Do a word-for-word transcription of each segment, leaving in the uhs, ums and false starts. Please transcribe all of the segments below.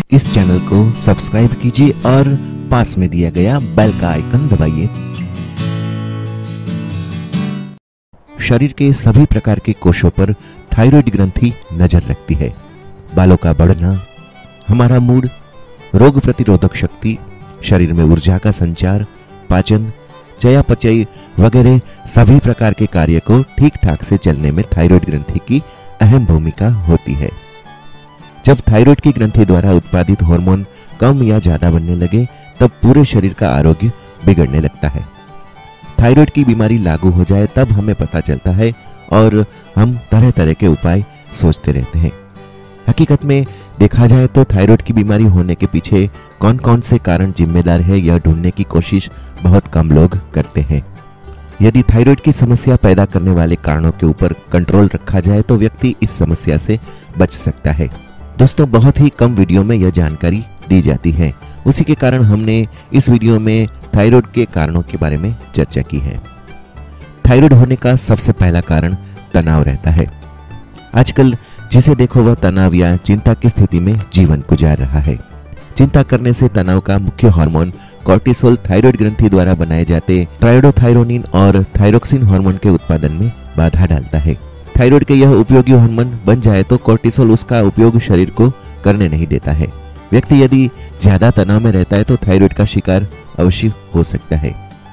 इस चैनल को सब्सक्राइब कीजिए और पास में दिया गया बेल का आइकन दबाइए। शरीर के सभी प्रकार के कोशों पर थायराइड ग्रंथि नजर रखती है। बालों का बढ़ना, हमारा मूड, रोग प्रतिरोधक शक्ति, शरीर में ऊर्जा का संचार, पाचन, चयापचय वगैरह सभी प्रकार के कार्य को ठीक ठाक से चलने में थायराइड ग्रंथि की अहम भूमिका होती है। जब थायराइड की ग्रंथि द्वारा उत्पादित हार्मोन कम या ज्यादा बनने लगे तब पूरे शरीर का आरोग्य बिगड़ने लगता है। थायराइड की बीमारी लागू हो जाए तब हमें पता चलता है और हम तरह तरह के उपाय सोचते रहते हैं। हकीकत में देखा जाए तो थायराइड की बीमारी होने के पीछे कौन कौन से कारण जिम्मेदार है यह ढूंढने की कोशिश बहुत कम लोग करते हैं। यदि थायराइड की समस्या पैदा करने वाले कारणों के ऊपर कंट्रोल रखा जाए तो व्यक्ति इस समस्या से बच सकता है। दोस्तों, बहुत ही कम वीडियो में यह जानकारी दी जाती है, उसी के कारण हमने इस वीडियो में थायराइड के कारणों के बारे में चर्चा की है। थायराइड होने का सबसे पहला कारण तनाव रहता है। आजकल जिसे देखो वह तनाव या चिंता की स्थिति में जीवन गुजार रहा है। चिंता करने से तनाव का मुख्य हार्मोन कोर्टिसोल थायराइड ग्रंथि द्वारा बनाए जाते ट्रायोडोथायरोनिन और थायरोक्सिन हार्मोन के उत्पादन में बाधा डालता है। थायराइड के यह उपयोगी हार्मोन बन जाए तो कोर्टिसोल उसका उपयोग शरीर को करने नहीं देता है। व्यक्ति यदि ज्यादा तनाव में रहता है तो थायराइड का शिकार अवश्य हो सकता है।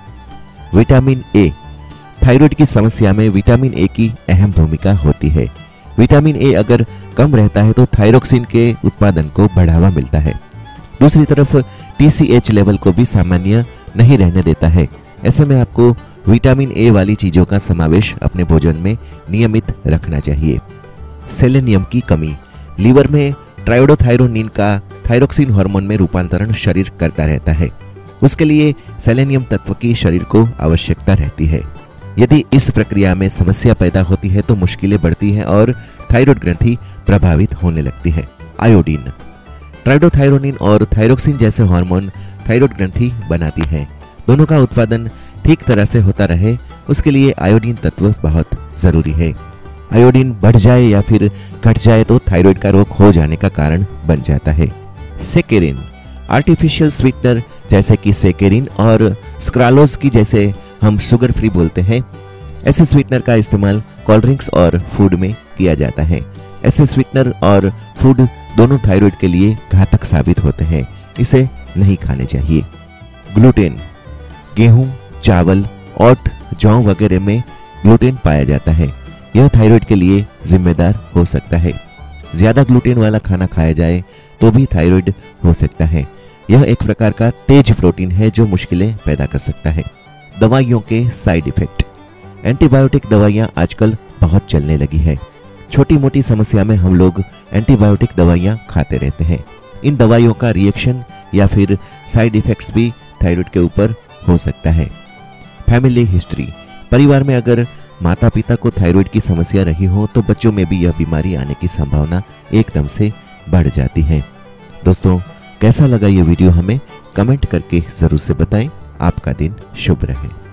विटामिन ए, थायराइड की समस्या में विटामिन ए की अहम भूमिका होती है। विटामिन ए अगर कम रहता है तो थायरोक्सिन के उत्पादन को बढ़ावा मिलता है। दूसरी तरफ टी सी एच लेवल को भी सामान्य नहीं रहने देता है। ऐसे में आपको विटामिन ए वाली चीजों का समावेश अपने भोजन में नियमित रखना चाहिए। सेलेनियम की कमी, लीवर में ट्रायोडोथायरोनिन का थायरोक्सिन हार्मोन में रूपांतरण शरीर करता रहता है। उसके लिए सेलेनियम तत्व की शरीर को आवश्यकता रहती है। यदि इस प्रक्रिया में समस्या पैदा होती है तो मुश्किलें बढ़ती हैं और थायराइड ग्रंथि प्रभावित होने लगती है। आयोडीन, ट्रायोडोथायरोनिन और थायरोक्सिन जैसे हार्मोन थायराइड ग्रंथि बनाती है। दोनों का उत्पादन ठीक तरह से होता रहे उसके लिए आयोडीन तत्व बहुत जरूरी है। आयोडीन बढ़ जाए या फिर घट जाए तो थायराइड का रोग हो जाने का कारण बन जाता है। सेकेरिन, आर्टिफिशियल स्वीटनर जैसे कि सेकेरिन और स्क्रालोज की जैसे हम शुगर फ्री बोलते हैं, ऐसे स्वीटनर का इस्तेमाल कोल्ड ड्रिंक्स और फूड में किया जाता है। ऐसे स्वीटनर और फूड दोनों थायराइड के लिए घातक साबित होते हैं, इसे नहीं खाने चाहिए। ग्लूटेन, गेहूं, चावल, ओट, जौ वगैरह में ग्लूटेन पाया जाता है। यह थायराइड के लिए जिम्मेदार हो सकता है। ज्यादा ग्लूटेन वाला खाना खाया जाए तो भी थायराइड हो सकता है। यह एक प्रकार का तेज प्रोटीन है जो मुश्किलें पैदा कर सकता है। दवाइयों के साइड इफेक्ट, एंटीबायोटिक दवाइयां आजकल बहुत चलने लगी है। छोटी मोटी समस्या में हम लोग एंटीबायोटिक दवाइयां खाते रहते हैं। इन दवाइयों का रिएक्शन या फिर साइड इफेक्ट्स भी थायराइड के ऊपर हो सकता है। फैमिली हिस्ट्री, परिवार में अगर माता पिता को थायराइड की समस्या रही हो तो बच्चों में भी यह बीमारी आने की संभावना एकदम से बढ़ जाती है। दोस्तों, कैसा लगा ये वीडियो हमें कमेंट करके जरूर से बताएं। आपका दिन शुभ रहे।